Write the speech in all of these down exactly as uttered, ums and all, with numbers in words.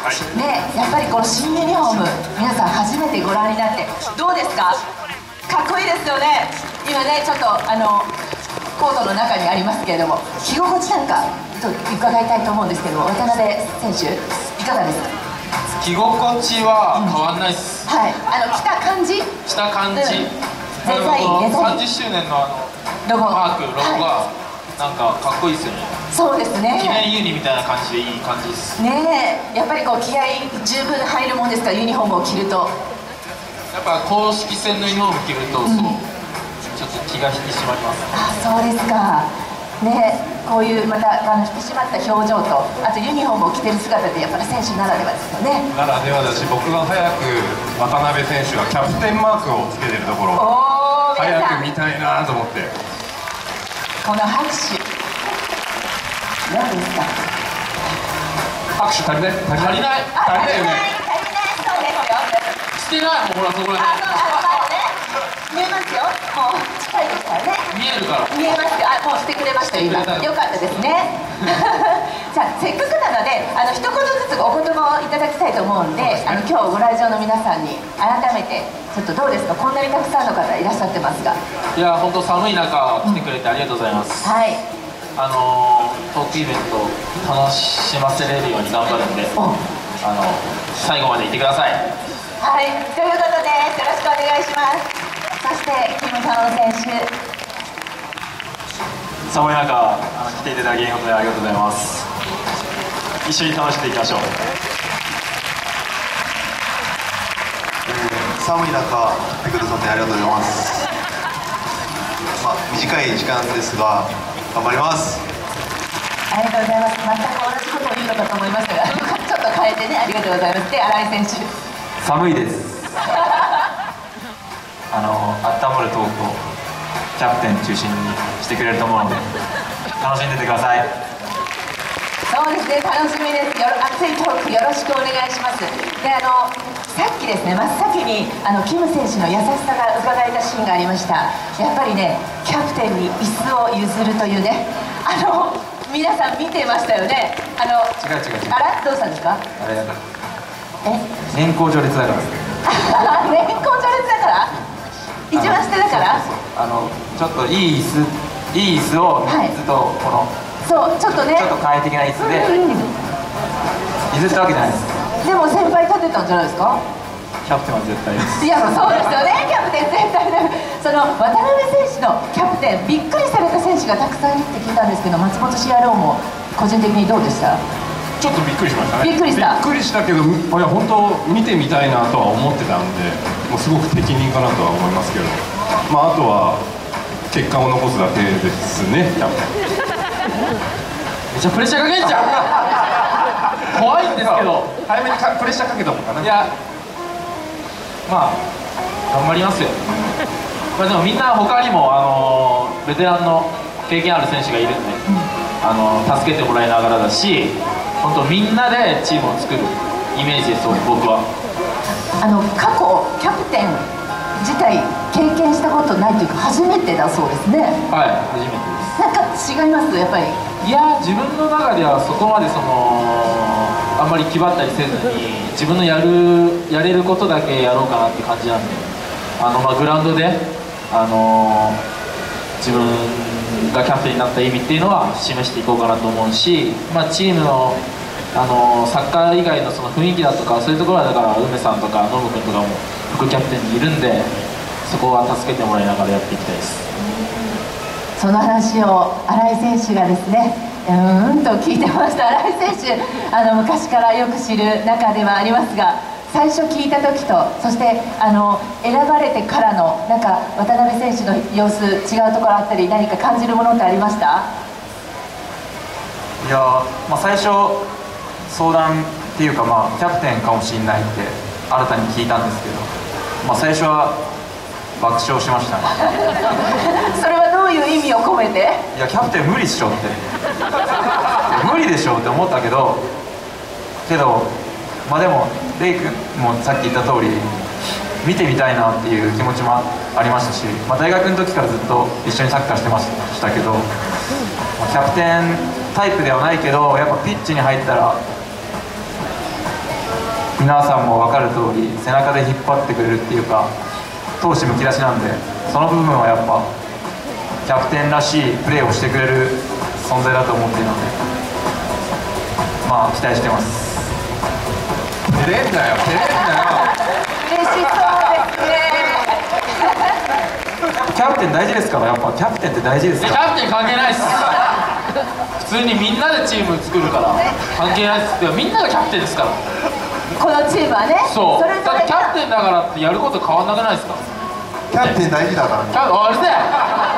ね、やっぱりこの新ユニフォーム、皆さん初めてご覧になってどうですか？かっこいいですよね。今ね、ちょっとあのコートの中にありますけれども、着心地なんかと伺いたいと思うんですけども、渡辺選手いかがですか？ 着心地は変わんないっす、 うん、はい、あの着た感じ着た感じ、うん、 デザイン、デザインさんじゅっしゅうねんのあのロゴマーク、ロゴが、はい、なんかかっこいいですよね。 そうですね、 記念ユニみたいな感じでいい感じですね。え、やっぱりこう気合い十分入るもんですか？ユニフォームを着るとやっぱ公式戦のユニフォーム着ると、うん、そうちょっと気が引き締まります。 あ、そうですかね。こういうまたあの引き締まった表情と、あとユニフォームを着てる姿ってやっぱり選手ならではですよね。 ならではだし、僕が早く渡辺選手がキャプテンマークをつけてるところを早く見たいなと思って。 この拍手何ですか？ 拍手足りない？足りない？足りないよね。 足りない、足りない、そうですよ。 してないもん、ほらそこで。 見えますよ。もう近いですからね。 見えるから。 見えますよ。あ、もうしてくれましたよ今。よかったですね。じゃあせっかくなので、あの一言ずつお言葉をいただきたいと思うんで、あの今日ご来場の皆さんに改めてちょっとどうですか？こんなにたくさんの方いらっしゃってますが。 いや本当寒い中来てくれてありがとうございます。 はい。 あのー、トークイベント楽しませれるように頑張るんで、あの最後までいてください。 はい、ということでよろしくお願いします。そしてキム・タオ選手、 寒い中来ていただき本当にありがとうございます。一緒に楽しんでいきましょう。 えー、寒い中来てくださってありがとうございます。まあ、短い時間ですが頑張ります。 ありがとうございます。全く同じことを言うのかと思いましたがちょっと変えてね、ありがとうございます。で、新井選手、 寒いですあの温まるトークをキャプテン中心にしてくれると思うので楽しんでてください。 そうですね、楽しみです。よろ熱いトークよろしくお願いします。で、あのさっきですね、真っ先にあのキム選手の優しさが伺えたシーンがありました。やっぱりね、キャプテンに椅子を譲るというね、あの皆さん見てましたよね。あの違う違う違う、 あらどうしたんですか？ あれだから、 え年功序列だから年功序列だから、一番下だから、 あのちょっといい椅子いい椅子をみっつとこの、 そうちょっとね、 ちょっと簡易的な椅子で譲ったわけじゃないです。 でも先輩立てたんじゃないですか？ キャプテンは絶対です。 いや、そうですよね、キャプテン絶対だ。その渡辺選手のキャプテン、びっくりされた選手がたくさんいるって聞いたんですけど、松本シアローも個人的にどうでした？ ちょっとびっくりしましたね。 びっくりしたびっくりしたけど、いや本当見てみたいなとは思ってたんで、もうすごく適任かなとは思いますけど、まああとは結果を残すだけですね、キャプテン。 めっちゃプレッシャーかけんじゃん怖いんですけど、 早めにかプレッシャーかけたもんかな。 いやまあ頑張りますよ。まあでもみんな他にもあのベテランの経験ある選手がいるんで、あの助けてもらいながらだし、本当みんなでチームを作るイメージです。僕はあの過去キャプテン自体経験したことないというか初めてだそうですね。 はい、初めてです。 なんか違いますやっぱり？ いや自分の中ではそこまでそのあんまり気張ったりせずに自分のやるやれることだけやろうかなって感じなんで、あの、まあ、グラウンドで、あの自分がキャプテンになった意味っていうのは示していこうかなと思うし、まあ、チームの、あのサッカー以外のその雰囲気だとかそういうところはだから梅さんとかノブ君とかも副キャプテンにいるんで、そこは助けてもらいながらやっていきたいです。 その話を新井選手がですね、うーんと聞いてました。新井選手、あの昔からよく知る仲ではありますが、最初聞いた時と、そしてあの選ばれてからのなんか渡辺選手の様子違うところあったり、何か感じるものってありました？ いや、まあ、最初相談っていうか、まあ、キャプテンかもしれないって新たに聞いたんですけど、まあ、最初は爆笑しましたねそれはどういう意味を込めて？ いやキャプテン無理っしょって無理でしょって思ったけどけどまあでもレイ君もさっき言った通り見てみたいなっていう気持ちもありましたし、まあ、大学の時からずっと一緒にサッカーしてましたけど、まあ、キャプテンタイプではないけどやっぱピッチに入ったら皆さんも分かる通り背中で引っ張ってくれるっていうか闘志むき出しなんで、その部分はやっぱキャプテンらしいプレーをしてくれる存在だと思っているので、まあ期待してます。 照れんなよ照れんなよ嬉しそうですね。 キャプテン大事ですから、やっぱキャプテンって大事ですキから。 ャプテン関係ないっす。普通にみんなでチーム作るから関係ないっす。いやみんながキャプテンですから。 このチームはね、 そうれぞれだってキャプテンだからってやること変わんなくないですか。 キャプテン大事だからね。 キャあれだよ。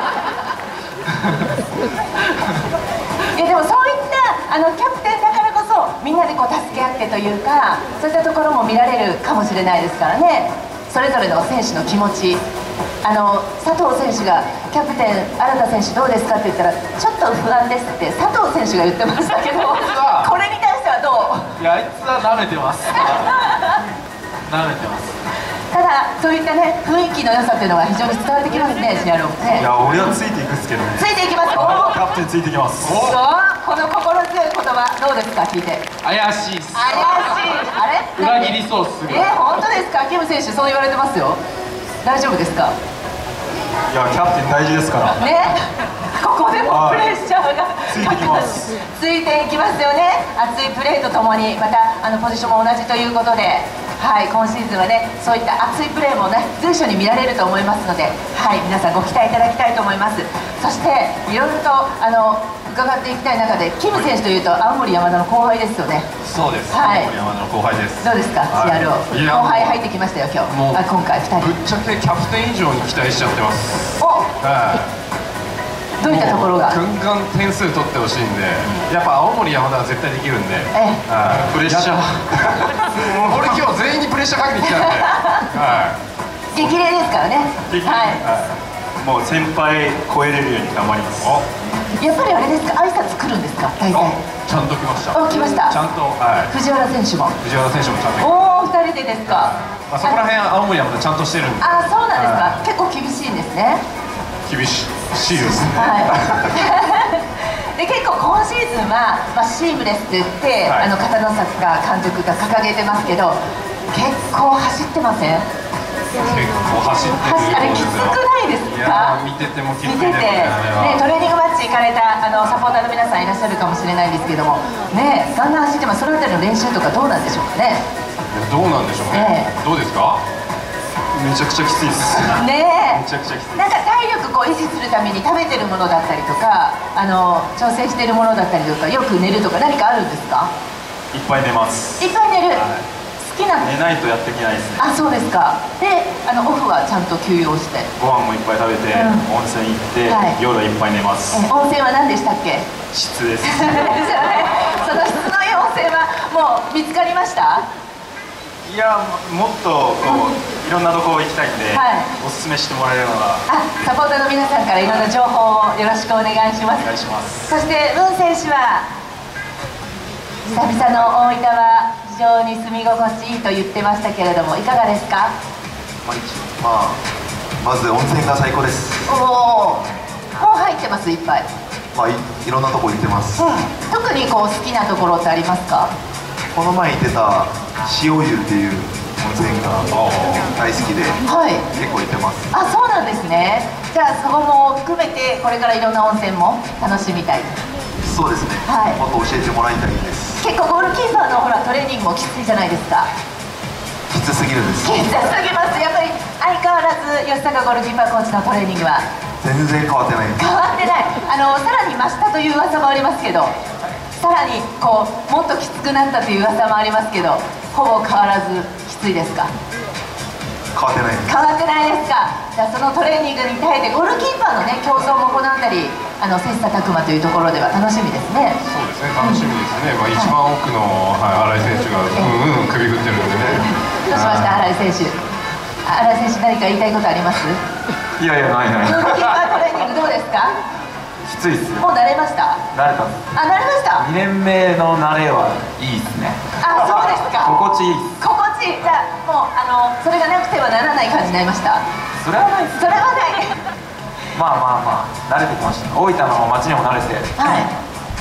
いやでもそういったあのキャプテンだからこそみんなでこう助け合ってというか、そういったところも見られるかもしれないですからね。それぞれの選手の気持ち、あの佐藤選手が「キャプテン新田選手どうですか?」って言ったら「ちょっと不安です」って佐藤選手が言ってましたけど、これに対してはどう？ いやあいつは舐めてます。舐めてます。 ただそういったね雰囲気の良さっていうのが非常に伝わってきますね、シアロンね。 いや俺はついていくっすけどね。 ついていきます。 キャプテンついていきます。 そうこの心強い言葉どうですか、聞いて。 怪しいっす。 怪しい。あれ？ 裏切りそうっすぐ。 えー、本当ですか。キム選手そう言われてますよ。大丈夫ですか。 いやキャプテン大事ですからね、ここでもプレッシャーがついてきます。 ついていきますよね。熱いプレーとともにまたあのポジションも同じということで、はい、今シーズンはねそういった熱いプレーもね随所に見られると思いますので、はい、皆さんご期待いただきたいと思います。そしていろいろとあの伺っていきたい中で、キム選手というと青森山田の後輩ですよね。 そうです、 はい青森山田の後輩です。 どうですか、 はいシーアールオーいや後輩入ってきましたよ今日。 もうあ今回ふたり。 ぶっちゃけキャプテン以上に期待しちゃってます。 お、 はいどういったところが。 ガンガン点数取ってほしいんで、やっぱ青森山田は絶対できるんで、 えはいプレッシャーもう俺今日全員にプレッシャーかけてきたんで、は激励ですからね。 いはい。 もう先輩超えれるように頑張ります。 おやっぱりあれですか、挨拶来るんですか、大体。 おちゃんと来ました。 お、来ました。 ちゃんと、はい藤原選手も。 藤原選手もちゃんと来まおお、二人でですか。 まあ、そこら辺青森山田ちゃんとしてるんであ、そうなんですか。 は結構厳しいんですね。 厳しいですね。 はい。で結構今シーズンは、まあ、シームレスって言って、 はいあの片野坂監督が掲げてますけど、結構走ってません？ 結構走ってるあれきつくないですいか？ やー見ててもきつい見てて、 ですねあれはね、トレーニングマッチ行かれたあのサポーターの皆さんいらっしゃるかもしれないんですけども、ね、ガンガン走ってます。そのあたりの練習とかどうなんでしょうかね。 どうなんでしょうね、 ええどうですか。 めちゃくちゃきついですねえ、 めちゃくちゃきついなんか体力こう維持するために食べてるものだったりとか、あの調整してるものだったりとか、よく寝るとか何かあるんですか？ いっぱい寝ます。 いっぱい寝る、 はい好きな。 寝ないとやっていけないですね。 あ、そうですか。で、あのオフはちゃんと休養して、 ご飯もいっぱい食べて、 うん温泉行って、 はい夜いっぱい寝ます。 え温泉は何でしたっけ？ 質ですその質のいい温泉はもう見つかりました？ いやもっとこういろんなとこ行きたいんで、 はいおすすめしてもらえるのがあ、サポーターの皆さんからいろんな情報をよろしくお願いします。 お願いします。 そしてムン選手は久々の大分は非常に住み心地いいと言ってましたけれども、いかがですか？ まあまず温泉が最高です。 おお、もう入ってます、いっぱい。 まあい、いろんなとこ行ってます。 うん、特にこう好きなところってありますか？ この前行ってた塩湯っていう温泉が大好きではい。 結構行ってます。 あ、そうなんですね。じゃあそこも含めてこれからいろんな温泉も楽しみたい。 そうですね、 はいもっと教えてもらいたいです。 結構ゴールキーパーのほらトレーニングもきついじゃないですか。 きつすぎるんです。 きつすぎます。やっぱり相変わらず吉高ゴールキーパーコーチのトレーニングは全然変わってないです。 変わってない。あのさらに増したという噂もありますけど、さらにこうもっときつくなったという噂もありますけど、ほぼ変わらずきついですか？ 変わってないです。 変わってないですか？じゃあそのトレーニングに耐えてゴールキーパーのね競争も行ったり、あの切磋琢磨というところでは楽しみですね。 そうですね、楽しみですね、まあ、一番奥の、はい、新井選手がうんうん首振ってるんでね。 どうしました新井選手？新井選手何か言いたいことあります？ いやいやないないゴールキーパートレーニングどうですか？ きついっすよ。 もう慣れました？ 慣れた。 あ、慣れましたにねんめの慣れはいいっすね。 あ、そうですか。 心地いいっす。 心地いい。じゃあもうあのそれがなくてはならない感じになりました？ それはないっす。 それはないまあまあまあ慣れてきました。大分の街にも慣れて、 はい。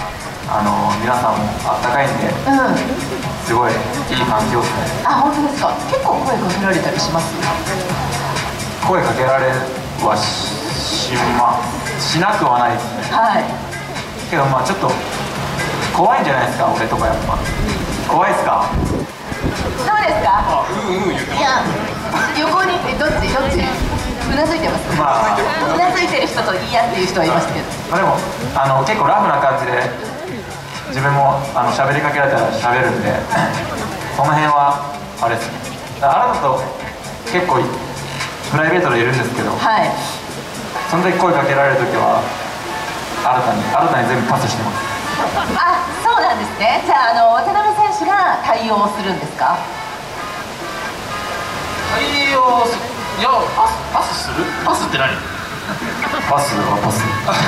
あの皆さんもあったかいんで、 うん、 すごいいい環境ですね。 あ、本当ですか。結構声かけられたりします？ 声かけられは し, ましなくはないですね。 はい。 けどまあちょっと怖いんじゃないですか、俺とかやっぱ。怖いですか？ どうですか？ うんうん言っていや、横にどっちどっちうなずいてます。 まあうなずいてる人と嫌っていう人はいますけど。 まあ、でもあの結構ラフな感じで自分もあの喋りかけられたら喋るんでその辺はあれですね。だからあなたと結構プライベートでいるんですけど、 はい。 その時声かけられる時は新たに新たに全部パスしてます。 あ、そうなんですね。じゃあ、あの渡辺選手が対応するんですか？ 対応すいやパスパスするパスって何？ パスはパス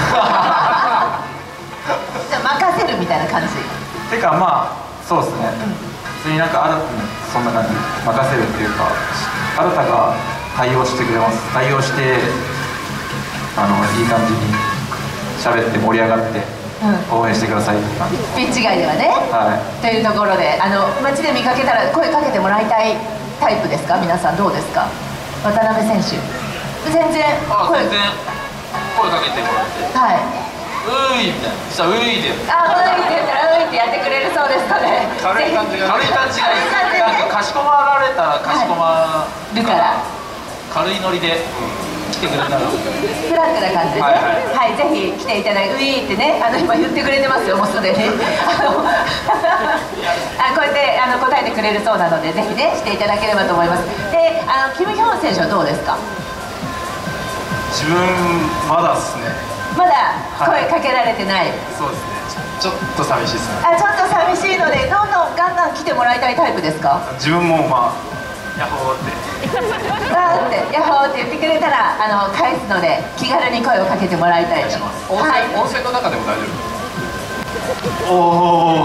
じゃあ任せるみたいな感じ。 てかまあそうですね、普通になんか新たにそんな感じ任せるっていうか、新たが対応してくれます。対応してあのいい感じに喋って盛り上がって応援してくださいって感じ。 ピッチ外ではね、 はい、 というところで、あの街で見かけたら声かけてもらいたいタイプですか？皆さんどうですか？渡辺選手全然声あ全然声かけてもらってはい、 うーいみたいな、そしたらうーいであ、ういって言ったらういってやってくれるそうですので、 軽い感じが軽い感じがいい。なんかかしこまられたらかしこまるから軽いノリで来てくれたらフラッグな感じでね、 はいはい、ぜひ来ていただいて、ういってね、あの今言ってくれてますよ、もうすでにあのあこうやってあの答えてくれるそうなので、ぜひねしていただければと思います。で、あのキム・ヒョン選手はどうですか？ 自分まだっすね。 まだ声かけられてない、 そうですね。ちょちょっと寂しいですね。 あ、ちょっと寂しいので、どんどんガンガン来てもらいたいタイプですか？ 自分もまあヤッホーってわーってヤッホーって言ってくれたらあの返すので、気軽に声をかけてもらいたいと。 温泉、 はい、 温泉の中でも大丈夫。おお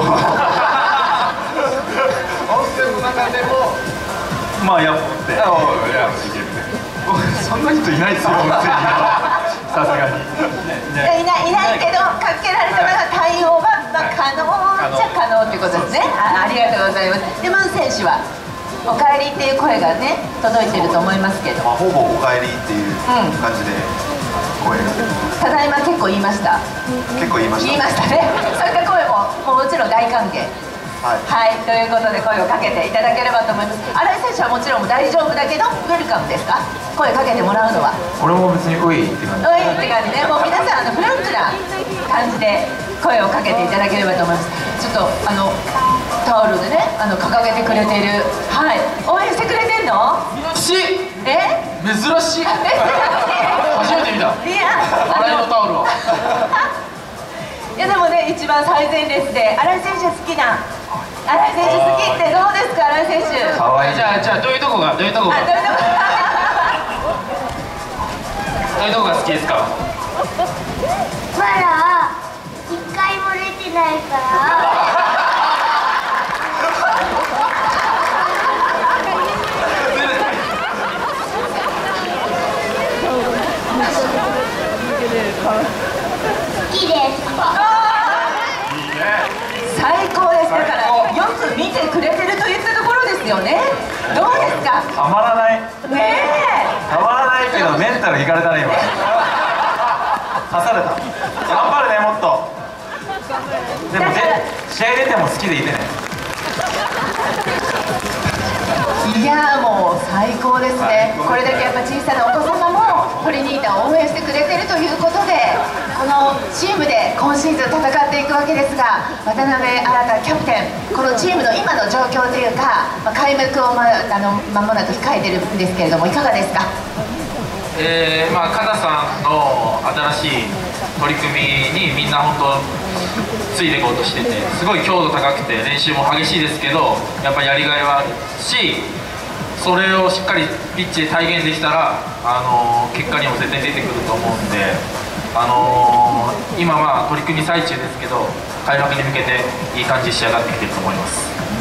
温泉の中でもまあヤッホーってあおいやいけるね。そんな人いないですよ温泉にはさすがに、ねね、 いないいないけど、かけられたら対応は、まあ、可能じゃ可能ということですね。あ、ありがとうございます。で、ムン選手はお帰りっていう声がね届いてると思いますけど、 まあ、ほぼお帰りっていう感じで声が、 ただいま結構言いました。 結構言いました言いましたね。そういった声ももうもちろん大歓迎。 はい、 はい、ということで声をかけていただければと思います。新井選手はもちろん大丈夫だけどウェルカムですか？声かけてもらうのは。 俺も別にういって感じ。 ういって感じね。もう皆さんあのフランクな感じで声をかけていただければと思います。ちょっとあのタオルでねあの掲げてくれている、はい、応援してくれてんの？ しえ？ 珍しい初めて見たいや、 洗いのタオルをいやでもね、一番最前列で新井選手好きな、新井選手好きってどうですか？新井選手。 かわいい。 じゃあじゃあどういうとこがどういうとこがあ、どういうとこどういうとこが好きですか？ まだ一回も出てないから好きです。 最高です。だからよく見てくれてるといったところですよね。どうですか？ たまらない。 ねたまらないけどメンタルいかれたね今。刺された。頑張るねもっと。でもで試合出ても好きでいてね。 え、いやもう最高ですね。これだけやっぱ小さなお子様もポリニータを応援してくれてるということで、このチームで今シーズン戦っていくわけですが、渡辺新キャプテン、このチームの今の状況というか、まあ、開幕をまあの間もなく控えてるんですけれども、いかがですか？ えー、まあ加田さんの新しい取り組みにみんな本当ついていこうとしてて、すごい強度高くて練習も激しいですけど、やっぱりやりがいはあるし、それをしっかりピッチで体現できたら、あのー、結果にも絶対出てくると思うんで、あのー、今まあ取り組み最中ですけど、開幕に向けていい感じに仕上がってきてると思います。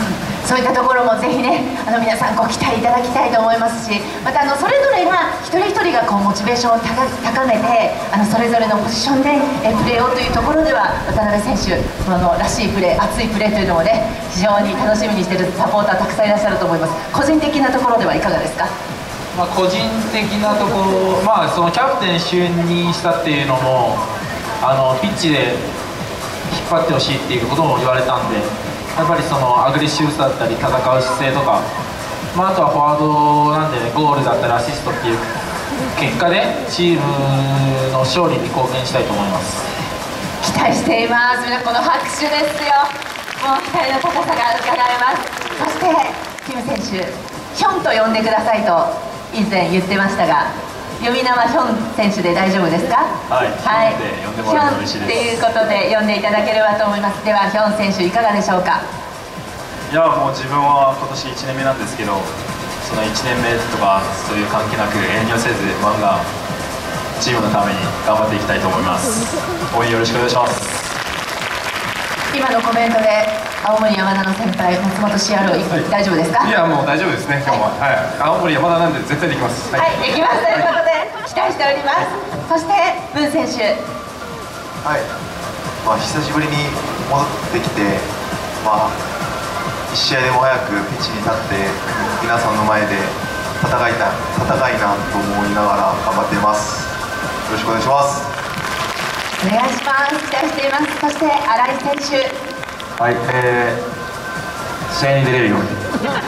そういったところもぜひね、あの皆さんご期待いただきたいと思いますし、またあのそれぞれが一人一人がこうモチベーションを高高めて、あのそれぞれのポジションでえプレーをというところでは、渡辺選手あのらしいプレー、熱いプレーというのもね、非常に楽しみにしているサポーターたくさんいらっしゃると思います。個人的なところではいかがですか？ まあ、個人的なところ、まあ、そのキャプテン就任したっていうのも、あのピッチで引っ張ってほしいっていうことも言われたんで、やっぱりそのアグレッシブさだったり戦う姿勢とか、まあ、あとはフォワードなんで、ね、ゴールだったりアシストっていう結果でチームの勝利に貢献したいと思います。 期待しています。皆さんこの拍手ですよ。もう期待の高さが伺えます。そしてキム選手、ヒョンと呼んでくださいと以前言ってましたが、呼び名はヒョン選手で大丈夫ですか？ はい、はい、ヒョンで呼んでもらうと嬉しいです。 ヒョンっていうことで呼んでいただければと思います。ではヒョン選手いかがでしょうか？ いや、もう自分は今年いちねんめなんですけど、そのいちねんめとかそういう関係なく遠慮せずガンガンチームのために頑張っていきたいと思います。応援よろしくお願いします。 今のコメントで青森山田の先輩松本シアロ、はい、大丈夫ですか？ いや、もう大丈夫ですね、今日は。はい、青森山田なんで絶対できます。 はい、はい、できますということで期待しております。そして文選手、 はい、まあ、久しぶりに戻ってきて、まあ、いち試合でも早くピッチに立って皆さんの前で戦いた戦いなと思いながら頑張っています。よろしくお願いします。 お願いします。期待しています。そして新井選手、 はい、えー、試合に出れるように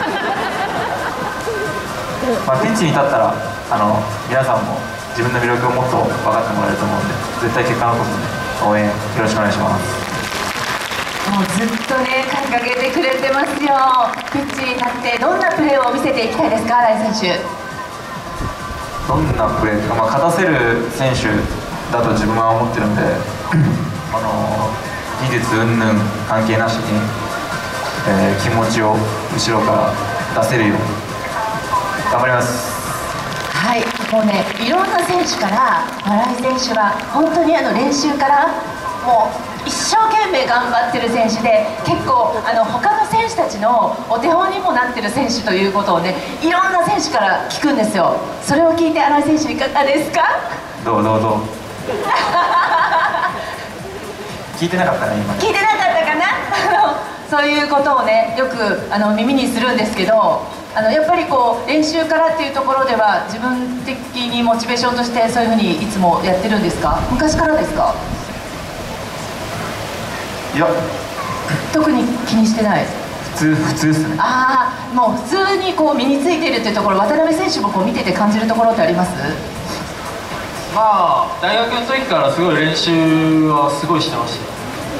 まあ、ピッチに立ったらあの皆さんも自分の魅力をもっと分かってもらえると思うんで、絶対結果残すので応援よろしくお願いします。 もうずっとね掲げてくれてますよ。ピッチに立ってどんなプレーを見せていきたいですか、新井選手？ どんなプレーとか、まあ、勝たせる選手だと自分は思ってるんであの技術云々関係なしに、えー、気持ちを後ろから出せるように頑張ります。 はい、もうねいろんな選手から新井選手は本当にあの練習からもう一生懸命頑張ってる選手で、結構あの他の選手たちのお手本にもなってる選手ということをね、いろんな選手から聞くんですよ。それを聞いて新井選手いかがですか？ どうどうどう聞いてなかったね、今。 聞いてなかったかなあのそういうことをねよくあの耳にするんですけど、あのやっぱりこう練習からっていうところでは自分的にモチベーションとしてそういうふうにいつもやってるんですか？昔からですか？ いや、 特に気にしてない。 普通普通ですね。 ああ、もう普通にこう身についているっていうところ、渡辺選手もこう見てて感じるところってあります？ まあ大学の時からすごい練習はすごいしてました。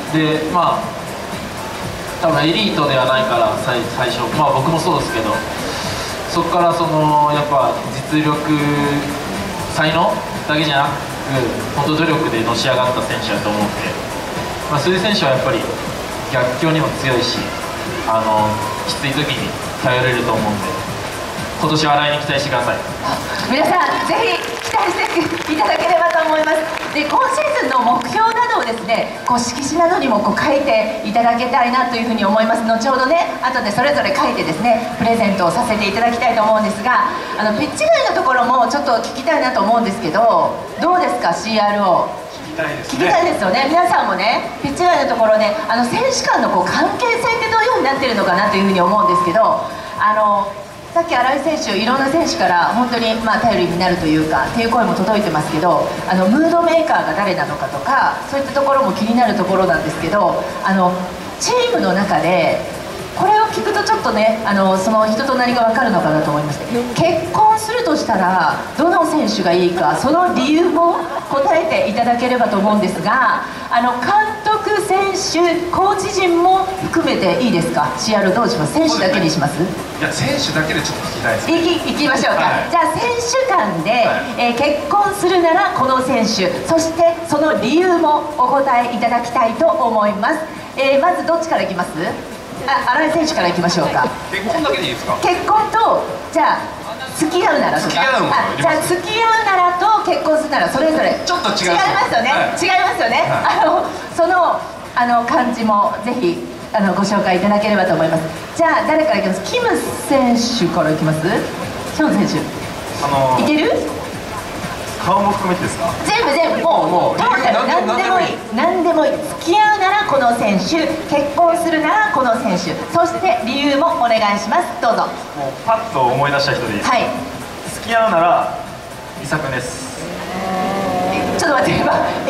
で、まあ多分エリートではないから最最初、まあ僕もそうですけど、そこからそのやっぱ実力才能だけじゃなく本当努力でのし上がった選手だと思うんで、まあ、そういう選手はやっぱり逆境にも強いし、あのきつい時に頼れると思うんで、今年は新井に期待してください。 皆さんぜひ期待していただければと思います。で、今シーズンの目標などをですねこう色紙などにもこう書いていただけたいなというふうに思います。後ほどね後でそれぞれ書いてですねプレゼントをさせていただきたいと思うんですが、あのピッチ外のところもちょっと聞きたいなと思うんですけど、どうですか シーアールオー？聞きたいですよね。皆さんもねピッチ外のところであの選手間のこう関係性ってどういうふうになってるのかなというふうに思うんですけど、あのさっき新井選手いろんな選手から本当にまあ頼りになるというかっていう声も届いてますけど、あのムードメーカーが誰なのかとかそういったところも気になるところなんですけど、あのチームの中でこれを聞くとちょっとねあのその人となりが分かるのかなと思いまして、結婚するとしたらどの選手がいいかその理由も答えていただければと思うんですが、あの監督、選手、コーチ陣も含めていいですか？ シーアール どうします？選手だけにします？ いや、選手だけでちょっと聞きたいですね。 いき、いきましょうか、はい、じゃあ選手間で、はい、えー、結婚するならこの選手、そしてその理由もお答えいただきたいと思います。えー、まずどっちからいきます？あ、新井選手からいきましょうか。 結婚だけでいいですか？ 結婚とじゃあ付き合うならとか、 付き合うのあ、じゃあ付き合うならと結婚するならそれぞれちょっと違いますよね、はい、違いますよね、はい、あのそのあの感じもぜひあのご紹介いただければと思います。じゃあ誰からいきます？キム選手からいきます？ショーン選手、 あのー、 いける？ 顔も含めてですか？ 全部全部もうもうトータル何でもいい何でもいい。付き合うならこの選手、結婚するならこの選手、そして理由もお願いします。どうぞ。 もうパッと思い出した人でいいですか？ はい。 付き合うなら伊佐君です。 ちょっと待って、今えー、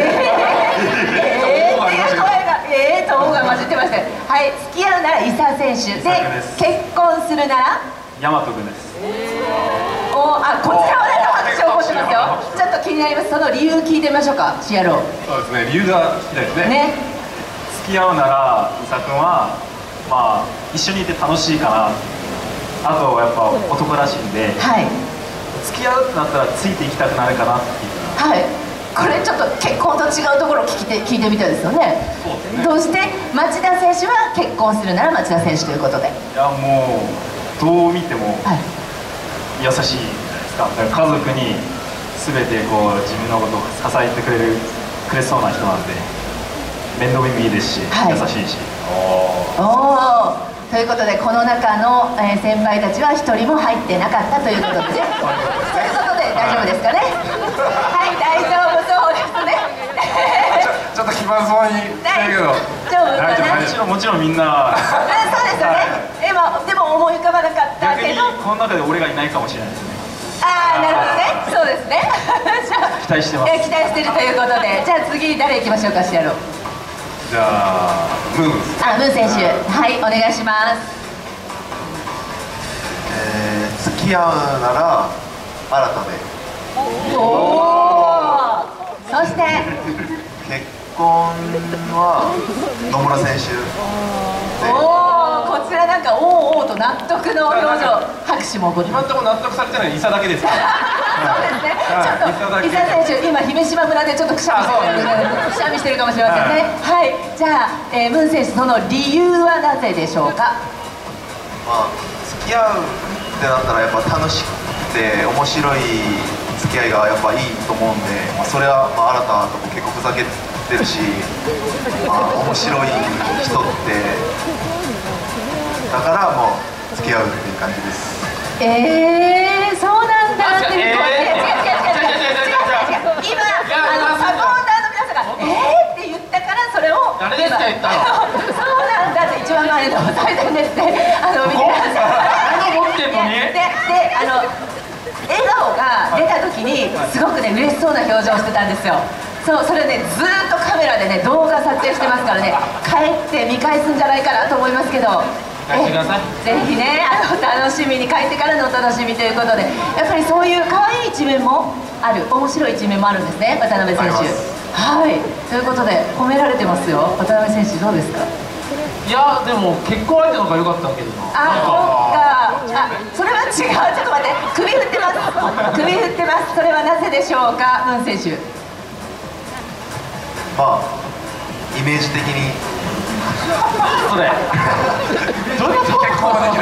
えー、っていう声がえーと「お」が混じってました。はい、付き合うなら伊佐選手で、結婚するなら大和君です。 おあ、こちらはね拍手を起こしてますよ。ちょっと気になります。その理由聞いてみましょうか、シアロー。 そうですね、理由が聞きたいですね。 ね、 付き合うなら伊佐君はまあ一緒にいて楽しいかな。あとやっぱ男らしいんで、 はい、 付き合うってなったらついていきたくなるかなっていう。 はい、これちょっと結婚と違うところを聞いて聞いてみたいですよね。どうして町田選手は結婚するなら町田選手ということで。 いやもうどう見ても優しいじゃないですか。だから家族に全てこう自分のことを支えてくれるくれそうな人なんで、面倒見もいいですし、 はい、 優しいし。 おお、ということでこの中の、えー、先輩たちは一人も入ってなかったということですね。ということで大丈夫ですかね。はい、大丈夫そうですね。 ちょっと気まずそうにしてるけど大丈夫かな。 もちろんもちろんみんなそうですよね。今でも思い浮かばなかったけど、 この中で俺がいないかもしれないですね。 ああ、なるほどね。そうですね。じゃあ期待してます。 期待してるということで、じゃあ次誰行きましょうか、シアロー。 じゃあムーン。 あ、ムーン選手、はい、お願いします。 えー、付き合うなら新たで。 おお。そして結婚は野村選手で。 おお、こちらなんかおーおーと納得の表情、拍手も起こって今のところ納得されてないのは伊佐だけですからそうですね、ちょっと伊佐選手今姫島村でちょっとくしゃみしてるくしゃみしてるかもしれませんね。はい、じゃあ、えー、ムーン選手、その理由はなぜでしょうか。 まあ付き合うってなったらやっぱ楽しくて面白い付き合いがやっぱいいと思うんで、まあ、それはまあ新たとも結構ふざけてるし、まあ、面白い人ってだからもう付き合うっていう感じです。 えー、そうなんだっていう感じ。違う違う違う違う違う違う違う違う。今あのサポーターの皆さんが「えー」って言ったからそれを誰ですか言ったの。 そうなんだって一番前の最前ですね。あの見てください。 何持ってんのに。 でであの笑顔が出た時にすごくね嬉しそうな表情をしてたんですよ。そう、それねずーっとカメラでね動画撮影してますからね、帰って見返すんじゃないかなと思いますけど。 返してください。 ぜひね、あの楽しみに、帰ってからのお楽しみということで、やっぱりそういう可愛い一面もある、面白い一面もあるんですね、渡辺選手。はい、ということで褒められてますよ。渡辺選手どうですか。 いやでも結婚相手の方が良かったけどな。 あ、そっか。あ、それは違う。ちょっと待って、首振ってます。首振ってます。それはなぜでしょうか、ムーン選手。 まあイメージ的にそれどうやって結婚はできない。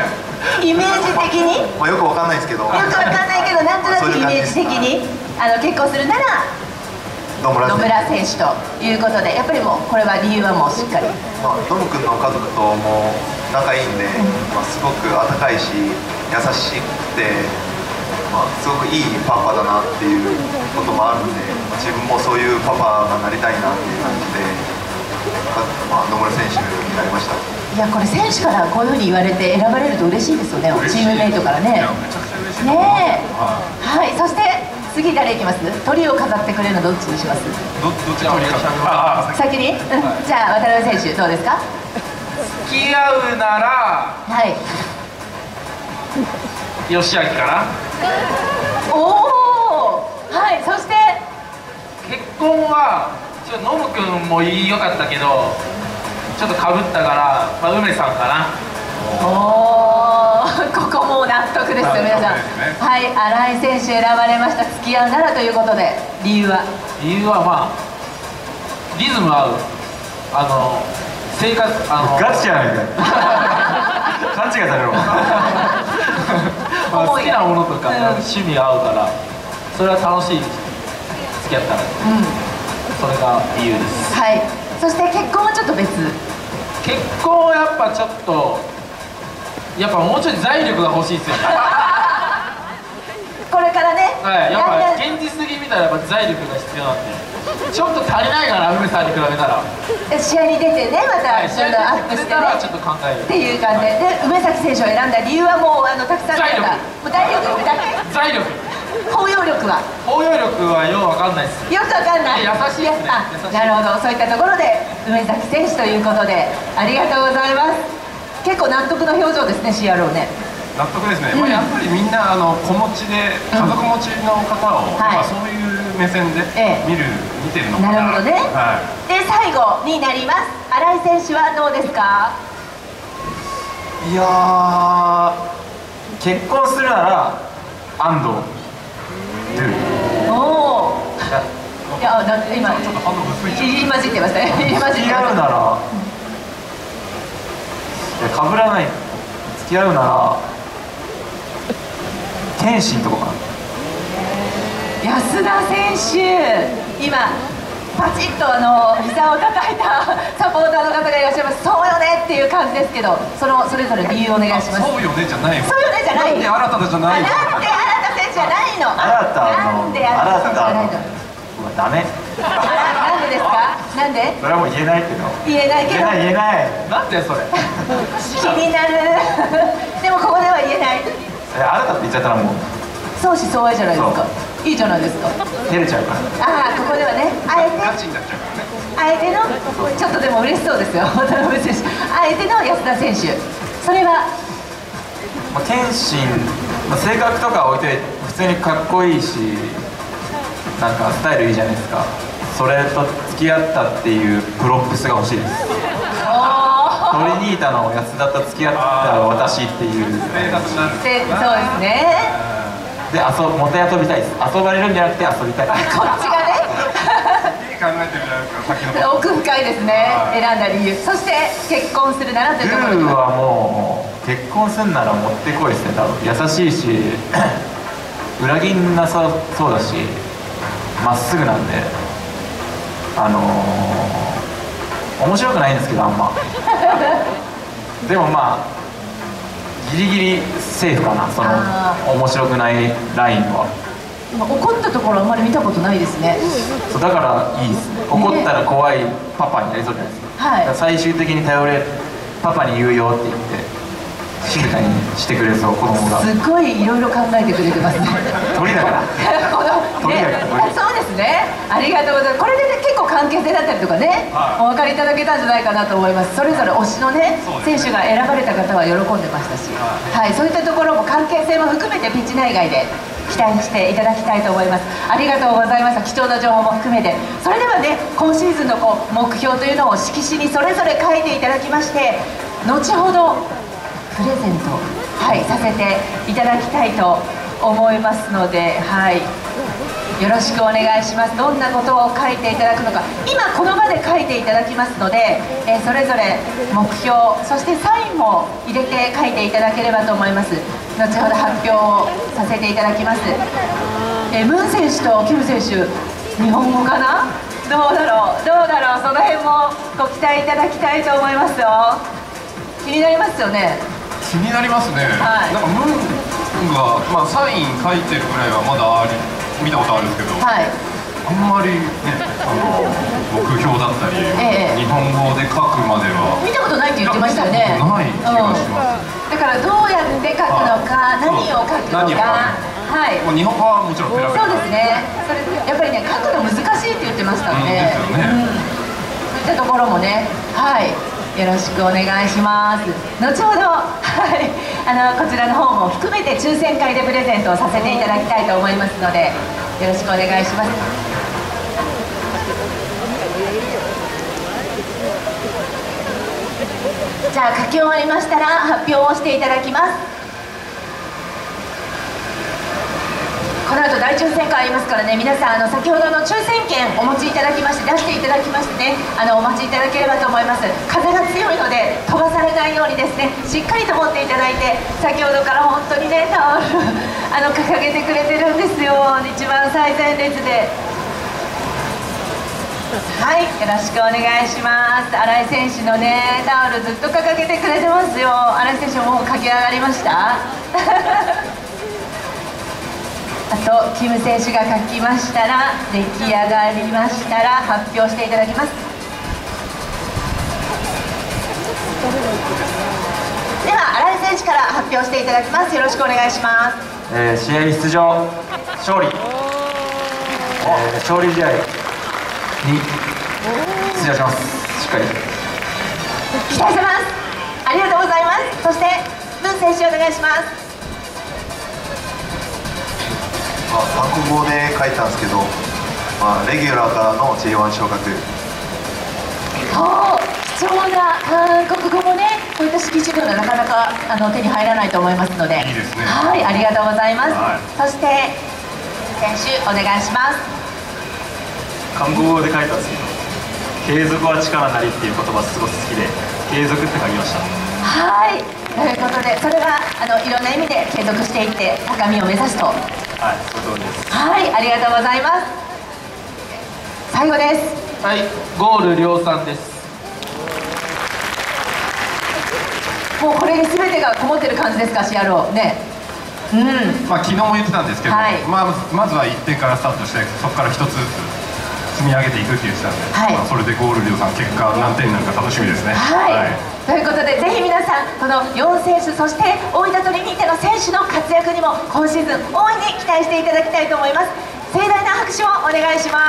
イメージ的にまあよくわかんないですけど、よくよくわかんないけど、なんとなくイメージ的にあの結婚するなら野村野村選手ということで、やっぱりもうこれは理由はもうしっかり。 まあノム君の家族とも仲いいんで、まあ、すごく温かいし優しくて、まあ、すごくいいパパだなっていうこともあるんで、まあ、自分もそういうパパがなりたいなっていう感じで、まあ、野村選手になりました。 いや、これ選手からこういうふうに言われて選ばれると嬉しいですよね、チームメイトからね。 いやめちゃくちゃ嬉しい。 ねえ、はい、そして次誰いきます？鳥を飾ってくれるのどっちにします？ どどっちがいいか。ああ、 先に、うん、じゃあ渡辺選手どうですか？ 付き合うならはい。 吉明かな。 おお、はい、そして結婚はちょっとノム君もいいよかったけどちょっとかぶったから、まあ、梅さんかな。 おお、ここもう納得ですよ皆さん。はい、新井選手選ばれました。付き合うならということで、理由は？ 理由はまあリズム合う、あの生活、あのガチやないかい勘違いされるわまあ好きなものとか、うん、趣味が合うからそれは楽しい付き合ったら、うん、それが理由です。 はい、そして結婚はちょっと別。 結婚はやっぱちょっとやっぱもうちょい財力が欲しいですよね。 これからね、 はい、やっぱ現実的に見たらやっぱ財力が必要なんでちょっと足りないかな、梅さんに比べたら。 試合に出てね、また、 はい、試合にアップしてね出たらちょっと考えるっていう感じで、で梅崎選手を選んだ理由はもうあのたくさんあった。もう体力だけ。 財力、 包容力は包容力はようわかんないです。 よくわかんない。 優しいですね。 あ、 優しい。 なるほど、そういったところで梅崎選手ということでありがとうございます。結構納得の表情ですね、シーアールオー ね。 納得ですね、 うん、 まあ、やっぱりみんなあの子持ちで家族持ちの方を、うん、まあ、そういう目線で見る、ええ、見てるのかな。 なるほどね、 はい、 で最後になります。新井選手はどうですか？ いやー、結婚するなら安藤おおいや、だって今ちょっと反応薄い。 言い混じってましたね。言い混じってました。 付き合うなら、いや、かぶらない、付き合うなら天心とかかな。 安田選手、今パチッとあの膝を叩いたサポーターの方がいらっしゃいます。そうよねっていう感じですけど、そのそれぞれ理由お願いします。 そうよねじゃないよ。 そうよねじゃない。 なんで新たじゃないの。 なんで新田選手じゃないの。 新たなんで新田選手じゃないの。 うわ、ダメ。 なんでですか。なんで。 それはもう言えないけど。 言えないけど。 言えない言えない。 なんでそれ。 気になる。でもここでは言えない。 え、新たって言っちゃったらもう相思相愛じゃないですか。いいじゃないですか。 照れちゃうから。 ああ、ここではね、あえてガチになっちゃうからね。 あえてのちょっとでも嬉しそうですよ。渡辺選手、あえての安田選手、それはまあ、天心、まあ、性格とか置いといて普通にかっこいいし、なんかスタイルいいじゃないですか。それと付き合ったっていうプロップスが欲しいです。トリニータの安田と付き合った私っていう、 贅沢になる。 そうですね。 で、遊もてあそびたいです。遊ばれるんじゃなくて遊びたい。こっちがねいい考えてるじゃないですか、先の奥深いですね、選んだ理由。そして結婚するならというところルーはもう結婚するならもってこいですね。多分優しいし裏切んなさそうだし、まっすぐなんで、あのー、面白くないんですけどあんまでもまあギリギリセーフかな、その面白くないラインは。 今怒ったところあんまり見たことないですね。 そうだからいいですね。怒ったら怖いパパになりそうじゃないですか、 はい、 最終的に頼れ、パパに言うよって言って静かにしてくれそう、子供が。 すごいいろいろ考えてくれてますね。 鳥だからこの鳥だから鳥。 そうですね、ありがとうございます。これで、ね、結構関係性だったりとかね、はい、お分かりいただけたんじゃないかなと思います。それぞれ推しのね、選手が選ばれた方は喜んでましたし、はい、はい、そういったところも関係性も含めてピッチ内外で期待していただきたいと思います。ありがとうございました。貴重な情報も含めて。それではね、今シーズンのこう目標というのを色紙にそれぞれ書いていただきまして、後ほどプレゼント、はい、させていただきたいと思いますので、はい、よろしくお願いします。どんなことを書いていただくのか、今この場で書いていただきますので、えー、それぞれ目標、そしてサインも入れて書いていただければと思います。後ほど発表をさせていただきます。えー、ムン選手とキム選手、日本語かな、どうだろうどうだろう、その辺もご期待いただきたいと思いますよ。気になりますよね。 気になりますね、はい、なんかムンが、まあ、サイン書いてるぐらいはまだあり見たことあるんですけど、はい、あんまりね、あの目標だったり、ええ、日本語で書くまでは見たことないって言ってましたよね。 ない気がします、 うん、だからどうやって書くのか、何を書くのか、はい、 日本語はもちろんペラペラ、 そうですね、それやっぱりね、書くの難しいって言ってましたんで、うん、ですよね、うん、そういったところもね、はい、よろしくお願いします。後ほど、はい、あのこちらの方も含めて抽選会でプレゼントをさせていただきたいと思いますので、よろしくお願いします。じゃあ書き終わりましたら発表をしていただきます。この後大抽選会ありますからね、皆さんあの先ほどの抽選券お持ちいただきまして、出していただきましてね、あのお待ちいただければと思います。風が強いので飛ばされないようにですね、しっかりと持っていただいて、先ほどから本当にね、タオルあの掲げてくれてるんですよ、一番最前列で。 はい、よろしくお願いします。新井選手のねタオルずっと掲げてくれてますよ。新井選手もう駆け上がりましたあとキム選手が書きましたら、出来上がりましたら発表していただきます。では新井選手から発表していただきます。よろしくお願いします。 えー、試合出場勝利、えー、勝利試合に出場します。しっかり期待してます。ありがとうございます。そして文選手お願いします。 まあ、韓国語で書いたんですけど、まあ、レギュラーからの ジェイワン 昇格。 そう貴重な韓国語もね、こういった式種がなかなかあの手に入らないと思いますので、 いいですね。 はい、ありがとうございます。 はい、 そして選手お願いします。 韓国語で書いたんですけど、継続は力なりっていう言葉すごく好きで、継続って書きました。 はい、ということで、それはあのいろんな意味で継続していって高みを目指すと。 はい、その通りです。 はい、ありがとうございます。最後です。 はい、ゴール量産です。 もうこれに全てがこもってる感じですか、シアローね。うん、 まあ昨日も言ってたんですけど、 はい、 まあまずはいってんからスタートして、そこからひとつずつ積み上げていくって言ってたんで、 はい、 まあそれでゴール量産結果何点になるか楽しみですね。 はい、 はい、 ということで、ぜひ皆さんこのよん選手、そして大分トリニータの選手の活躍にも今シーズン大いに期待していただきたいと思います。盛大な拍手をお願いします。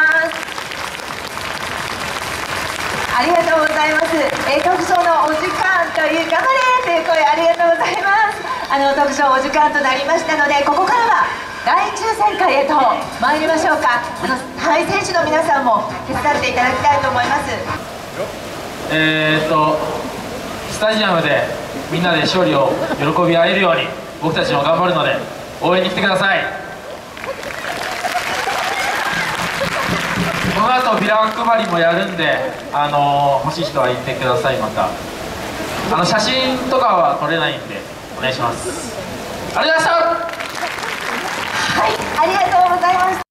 ありがとうございます。えー、トークショーのお時間という頑張れという声ありがとうございます。あのトークショーお時間となりましたので、ここからは大抽選会へと参りましょうか。あのはい、選手の皆さんも手伝っていただきたいと思います。 えーっとスタジアムでみんなで勝利を喜び合えるように僕たちも頑張るので応援に来てください。この後ビラ配りもやるんで、あのー、欲しい人は言ってください。またあの写真とかは撮れないんでお願いします。ありがとうございました。 はい、ありがとうございました。